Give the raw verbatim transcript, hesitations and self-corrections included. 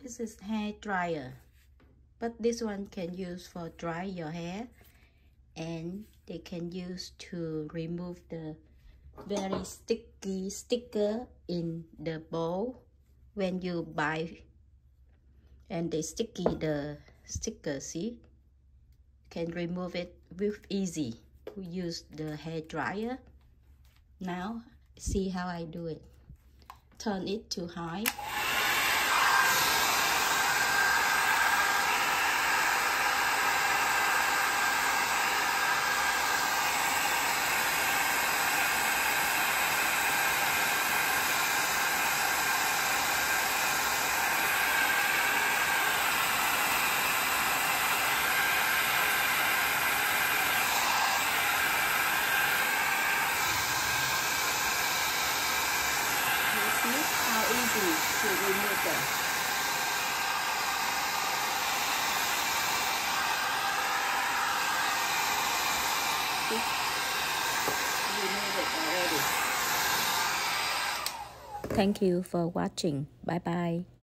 This is hair dryer, but this one can use for dry your hair, and they can use to remove the very sticky sticker in the bowl when you buy, and they sticky the sticker, see, can remove it with easy. We use the hair dryer. Now see how I do it. Turn it to high. How easy to remove them. See? Remove it already. Thank you for watching. Bye bye.